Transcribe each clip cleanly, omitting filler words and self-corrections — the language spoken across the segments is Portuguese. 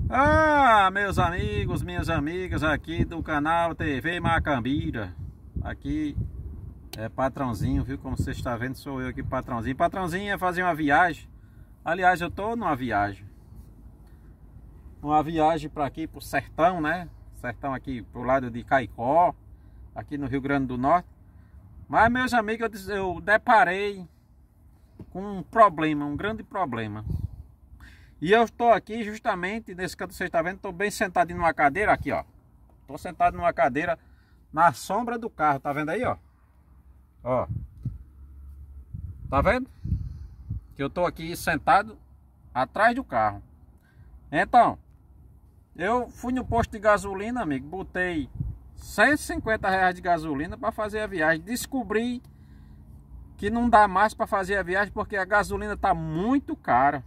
Ah, meus amigos, minhas amigas aqui do canal TV Macambira. Aqui é patrãozinho, viu? Como você está vendo, sou eu aqui, patrãozinho. Patrãozinho é fazer uma viagem. Aliás, eu tô numa viagem. Uma viagem para aqui, pro sertão, né? Sertão aqui pro lado de Caicó, aqui no Rio Grande do Norte. Mas, meus amigos, eu deparei com um problema, um grande problema. E eu estou aqui justamente nesse canto que você está vendo, estou bem sentado numa cadeira aqui, ó. Estou sentado numa cadeira na sombra do carro, tá vendo aí, ó? Ó. Tá vendo? Que eu estou aqui sentado atrás do carro. Então, eu fui no posto de gasolina, amigo, botei R$150 de gasolina para fazer a viagem. Descobri que não dá mais para fazer a viagem porque a gasolina tá muito cara.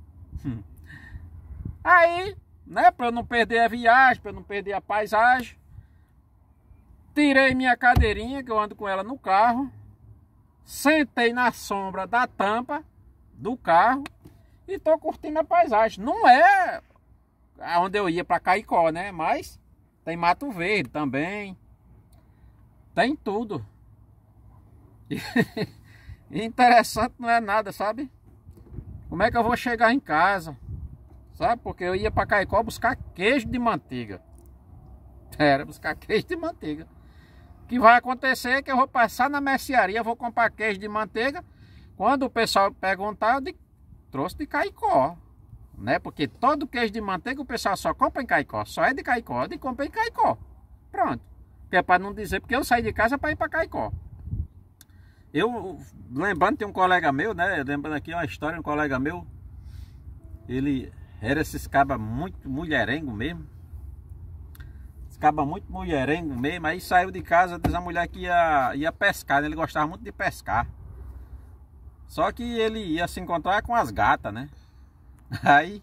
Aí, né, para eu não perder a viagem, para eu não perder a paisagem, tirei minha cadeirinha, que eu ando com ela no carro, sentei na sombra da tampa do carro e tô curtindo a paisagem. Não é onde eu ia para Caicó, né, mas tem Mato Verde também, tem tudo. E interessante não é nada, sabe? Como é que eu vou chegar em casa? Sabe? Porque eu ia para Caicó buscar queijo de manteiga. Era buscar queijo de manteiga. O que vai acontecer é que eu vou passar na mercearia, vou comprar queijo de manteiga. Quando o pessoal perguntar, eu digo, trouxe de Caicó. Né? Porque todo queijo de manteiga o pessoal só compra em Caicó. Só é de Caicó, eu comprei em Caicó. Pronto. Que é para não dizer, porque eu saí de casa para ir para Caicó. Eu, lembrando, tem um colega meu, né? Lembrando aqui uma história, um colega meu. Ele era esses cabas muito mulherengo mesmo. Esse caba muito mulherengo mesmo. Aí saiu de casa, diz a mulher que ia pescar, né? Ele gostava muito de pescar. Só que ele ia se encontrar com as gatas, né? Aí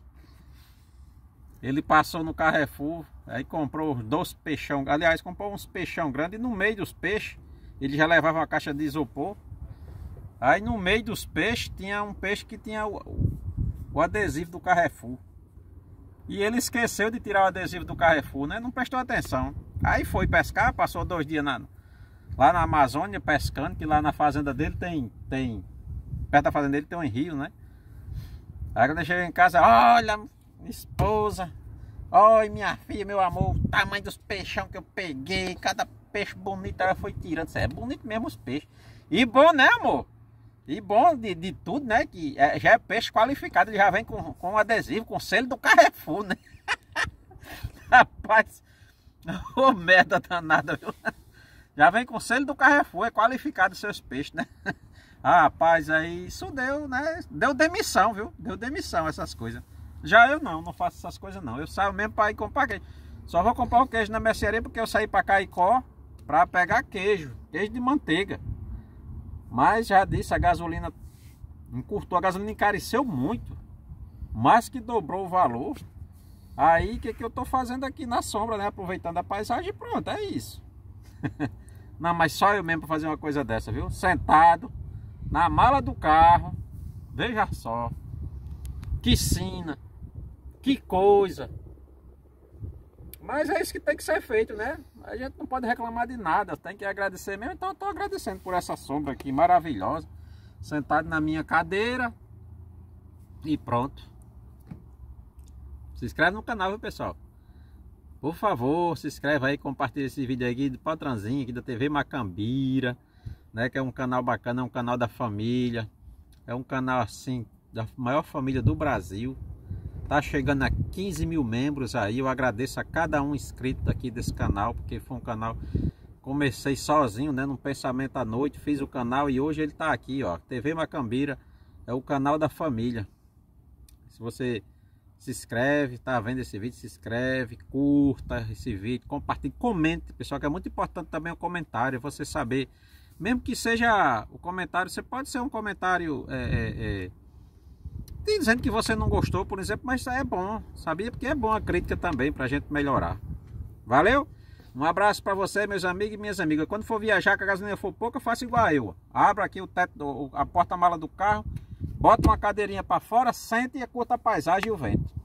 ele passou no Carrefour, aí comprou 2 peixão. Aliás, comprou uns peixão grandes e no meio dos peixes ele já levava uma caixa de isopor. Aí no meio dos peixes tinha um peixe que tinha o adesivo do Carrefour. E ele esqueceu de tirar o adesivo do Carrefour, né? Não prestou atenção. Aí foi pescar, passou 2 dias lá na Amazônia pescando, que lá na fazenda dele tem perto da fazenda dele tem um rio, né? Aí quando eu cheguei em casa, olha, minha esposa, olha minha filha, meu amor, o tamanho dos peixão que eu peguei, cada peixe bonito, ela foi tirando. É bonito mesmo os peixes. E bom, né, amor? E bom de tudo, né? Que já é peixe qualificado, ele já vem com adesivo, com selo do Carrefour, né? Rapaz, ô merda danada, viu? Já vem com selo do Carrefour, é qualificado os seus peixes, né? Ah, rapaz, aí isso deu, né? Deu demissão, viu? Deu demissão essas coisas. Já eu não faço essas coisas não. Eu saio mesmo para ir comprar queijo. Só vou comprar o queijo na mercearia porque eu saí para Caicó para pegar queijo de manteiga. Mas já disse, a gasolina encurtou, a gasolina encareceu muito, mais que dobrou o valor. Aí o que eu tô fazendo aqui na sombra, né? Aproveitando a paisagem, pronto, é isso. Não, mas só eu mesmo para fazer uma coisa dessa, viu? Sentado na mala do carro, veja só, que sina, que coisa. Mas é isso que tem que ser feito, né? A gente não pode reclamar de nada, tem que agradecer mesmo. Então eu estou agradecendo por essa sombra aqui maravilhosa. Sentado na minha cadeira. E pronto. Se inscreve no canal, viu, pessoal? Por favor, se inscreve aí, compartilha esse vídeo aqui do patrãozinho aqui da TV Macambira, né? Que é um canal bacana, é um canal da família. É um canal assim, da maior família do Brasil. Tá chegando a 15 mil membros aí. Eu agradeço a cada um inscrito aqui desse canal, porque foi um canal, comecei sozinho, né, num pensamento à noite, fiz o canal e hoje ele tá aqui, ó. TV Macambira é o canal da família. Se você se inscreve, tá vendo esse vídeo, se inscreve, curta esse vídeo, compartilhe, comente, pessoal, que é muito importante também o comentário, você saber, mesmo que seja o comentário, você pode ser um comentário dizendo que você não gostou, por exemplo, mas é bom, sabia? Porque é bom a crítica também para a gente melhorar. Valeu? Um abraço para você, meus amigos e minhas amigas. Quando for viajar, que a gasolina for pouca, faça igual a eu. Abra aqui o teto, a porta-mala do carro, bota uma cadeirinha para fora, sente e curta a paisagem e o vento.